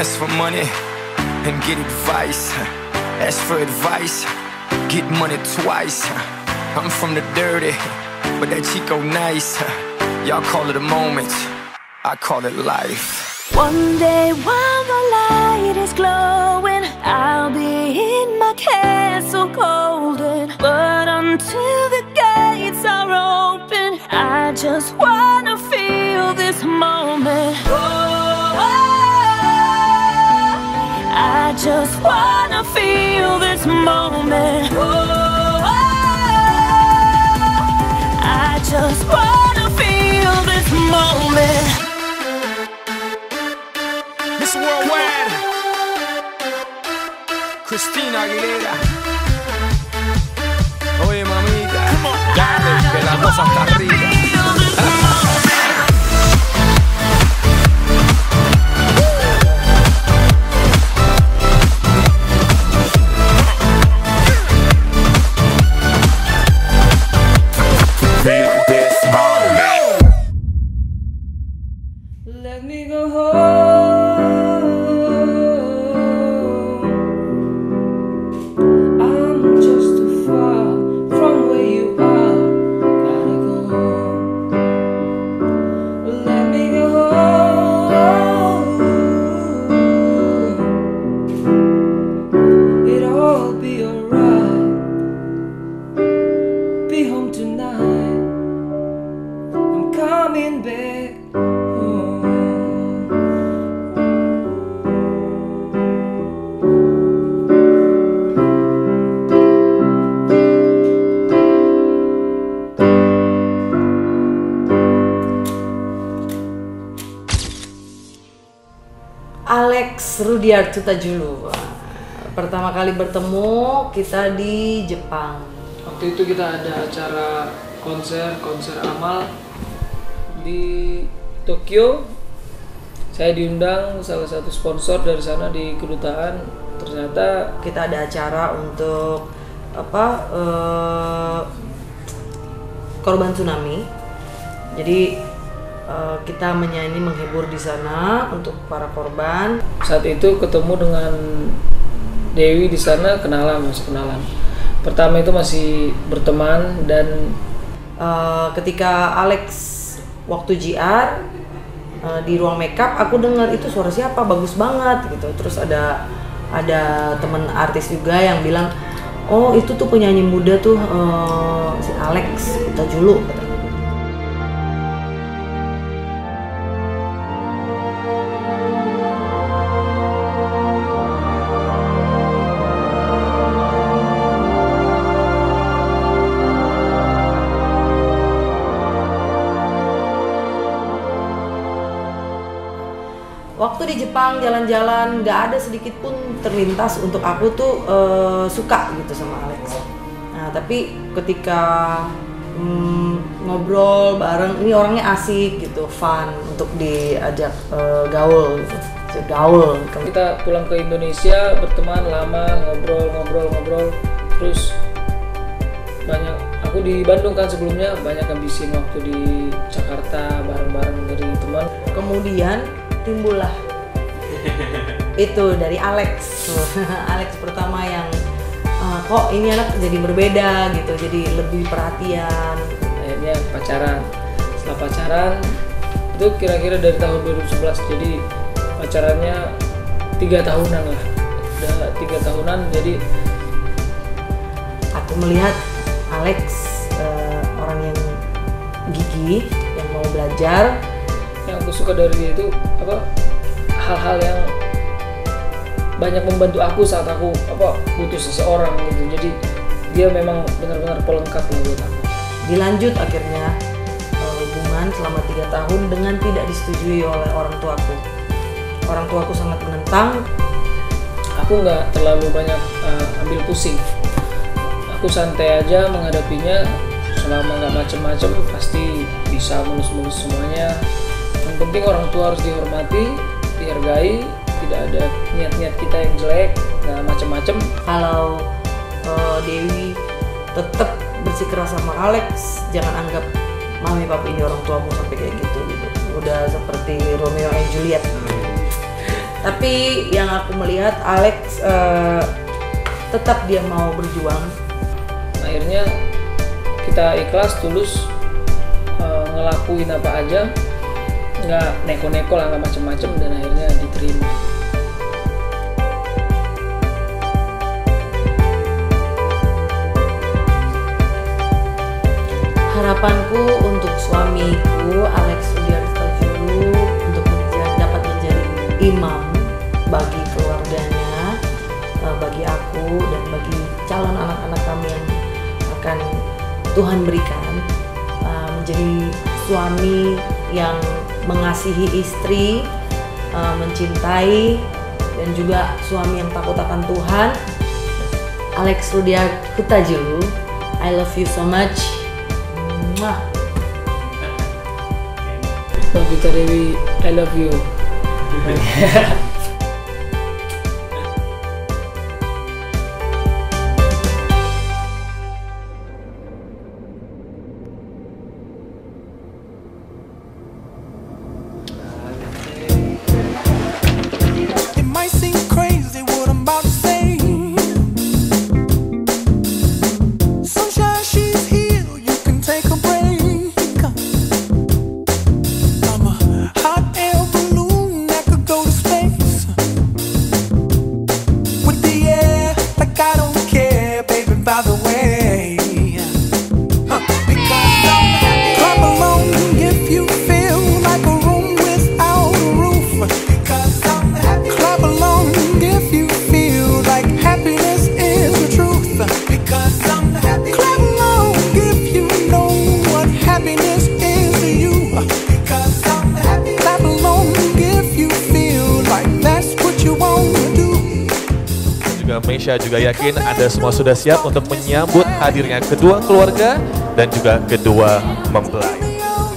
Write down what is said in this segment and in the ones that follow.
Ask for money and get advice. Ask for advice, get money twice. I'm from the dirty, but that Chico nice. Y'all call it a moment, I call it life. One day while the light is glowing, I'll be in my castle golden. But until the gates are open, I just wanna feel this moment. I just wanna feel this moment. I just wanna feel this moment. Miss Worldwide, Christina Aguilera. Oye mamita, dale que la cosa está arriba. Let me go home. I'm just too far from where you are. Gotta go home. Let me go home. It'll all be alright. Be home tonight. I'm coming back. Alex Rudiarto Tajulu. Pertama kali bertemu kita di Jepang. Waktu itu kita ada acara konser amal di Tokyo. Saya diundang salah satu sponsor dari sana di kedutaan. Ternyata Kita ada acara untuk korban tsunami. Jadi kita menyanyi menghibur di sana untuk para korban. saat itu ketemu dengan Dewi di sana, masih kenalan. Pertama itu masih berteman dan Ketika Alex waktu JR di ruang makeup, aku dengar itu suara siapa, bagus banget gitu. Terus ada teman artis juga yang bilang, oh itu tuh penyanyi muda tuh si Alex Tajulu katanya. Waktu di Jepang jalan-jalan nggak ada sedikit pun terlintas untuk aku tuh suka gitu sama Alex. Nah tapi ketika ngobrol bareng, ini orangnya asik gitu, fun untuk diajak gaul gitu. Gaul. kita pulang ke Indonesia, berteman lama, ngobrol, terus banyak. Aku di Bandung kan sebelumnya, banyak habisin waktu di Jakarta bareng-bareng dari teman. Kemudian timbullah itu dari Alex. Alex pertama yang kok ini anak jadi berbeda gitu, jadi lebih perhatian. Akhirnya pacaran. Setelah pacaran itu kira-kira dari tahun 2011, jadi pacarannya 3 tahunan lah. Udah 3 tahunan, jadi Aku melihat Alex orang yang gigih, yang mau belajar. yang aku suka dari dia itu hal-hal yang banyak membantu aku saat aku butuh seseorang gitu. Jadi dia memang benar-benar pelengkap lah buat aku. Dilanjut akhirnya hubungan selama 3 tahun dengan tidak disetujui oleh orang tuaku. Orang tuaku sangat menentang. Aku nggak terlalu banyak ambil pusing. Aku santai aja menghadapinya, selama nggak macem-macem pasti bisa mulus-mulus semuanya. Yang penting orang tua harus dihormati, dihargai, tidak ada niat-niat kita yang jelek, nggak macem-macem. Kalau Dewi tetap bersikeras sama Alex, jangan anggap mami papi ini orang tuamu sampai kayak gitu. Udah seperti Romeo and Juliet. Tapi yang aku melihat Alex tetap dia mau berjuang. Akhirnya kita ikhlas, tulus, ngelakuin apa aja, nggak neko-neko lah, nggak macem-macem, dan akhirnya diterima. Harapanku untuk suamiku Alex Rudiarto Julu untuk dapat menjadi imam bagi keluarganya, bagi aku dan bagi calon anak-anak kami yang akan Tuhan berikan, menjadi suami yang mengasihi istri, mencintai, dan juga suami yang takut akan Tuhan. Alex Rudiarto Julu, I love you so much. Mwah. Novita Dewi, I love you. It might seem crazy what I'm about to say. Sunshine, she's here, you can take a break. I'm a hot air balloon that could go to space. With the air, like I don't care, baby, by the way. Because clap along if you feel like a room without a roof. Because clap along if you feel like happiness is the truth. Because clap along if you know what happiness is to you. Because clap along if you feel like that's what you want to do. Juga Meisha juga yakin Anda semua sudah siap untuk menyambut hadirnya kedua keluarga dan juga kedua mempelai.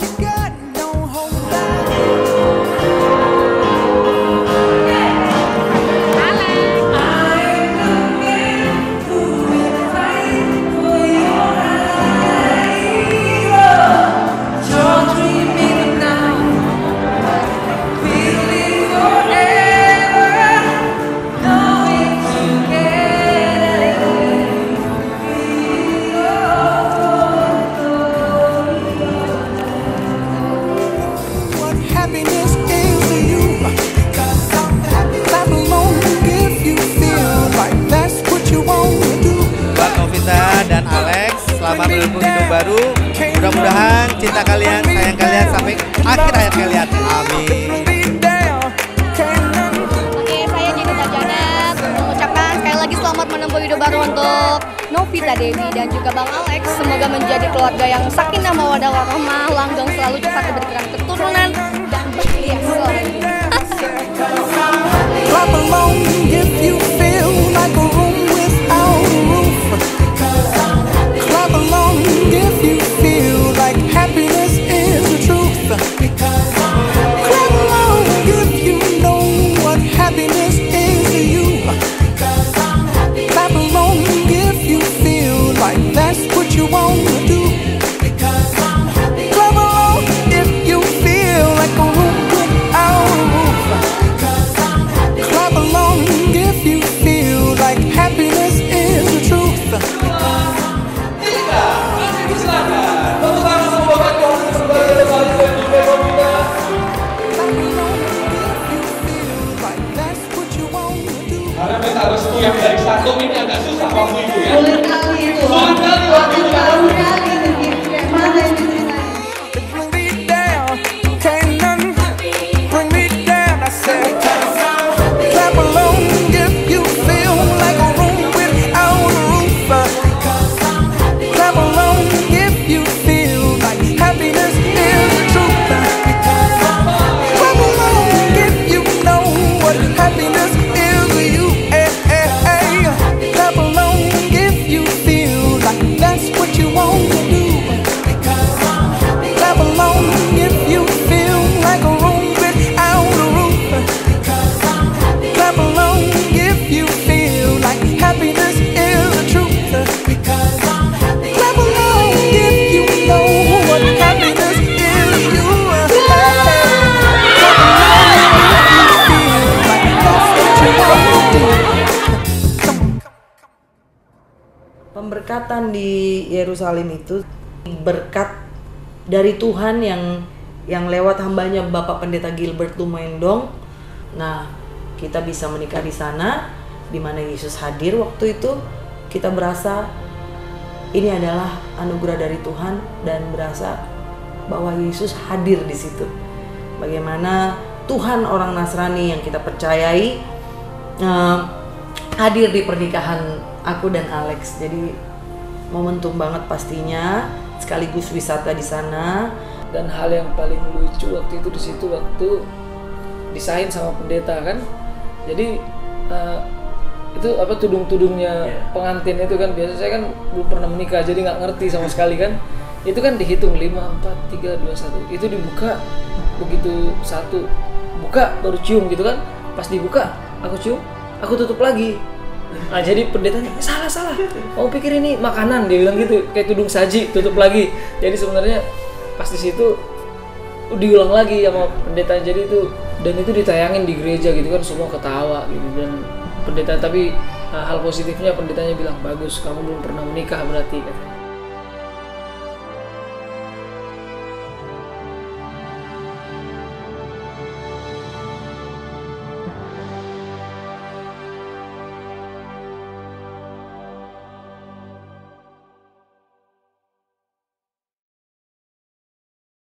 What happiness is to you. Clap along if you feel like that's what you want to do. Buat Novita dan Alex, selamat menempuh hidup baru. Mudah-mudahan cinta kalian, sayang kalian sampai akhir hayat kalian. Amin. Oke, saya Jenita Janet mengucapkan sekali lagi selamat menempuh hidup baru untuk Novita Dewi dan juga Bang Alex. Semoga menjadi keluarga yang sakinah mawaddah warahmah, langgeng selalu, cepat diberikan keturunan dan bahagia selalu. Clap along if you feel like a room without a roof. Clap along if you feel like happiness is the truth. Clap along if you know what happiness is to you. Clap along if you feel like that's what you want to do. Clap along if you feel like a room without a roof. Clap along if you feel like happiness is the truth. Like that's what you want to do. Karena minta restu yang dari satu ini agak susah waktu itu ya. Sulit kali itu. Sulit kali waktu itu. Baru kali itu gitu. Mana yang diceritain? Bring me down, can't none bring me down. I said, clap along if you feel like a room without a roof. Clap along if you feel like happiness is the truth. Clap along if you know what happiness is to you. Clap along if you keberkatan di Yerusalem itu berkat dari Tuhan yang lewat hambanya Bapak Pendeta Gilbert Lumendong. Nah, kita bisa menikah di sana, di mana Yesus hadir waktu itu. Kita berasa ini adalah anugerah dari Tuhan dan berasa bahwa Yesus hadir di situ. Bagaimana Tuhan orang Nasrani yang kita percayai hadir di pernikahan aku dan Alex. Jadi momentum banget pastinya, sekaligus wisata di sana. Dan hal yang paling lucu waktu itu di situ waktu disahin sama pendeta kan. Jadi itu apa tudung-tudungnya pengantin itu kan, biasa saya kan belum pernah menikah jadi nggak ngerti sama sekali kan. Itu kan dihitung 5, 4, 3, 2, 1. Itu dibuka begitu satu buka baru cium gitu kan. Pas dibuka aku cium, aku tutup lagi. Nah jadi pendetanya salah. Mau pikir ini makanan, dia bilang gitu, kayak tudung saji tutup lagi. Jadi sebenarnya pas di situ diulang lagi sama pendeta. Jadi itu dan itu ditayangin di gereja gitu kan, semua ketawa gitu. Dan pendeta, tapi hal positifnya pendetanya bilang bagus, kamu belum pernah menikah berarti katanya.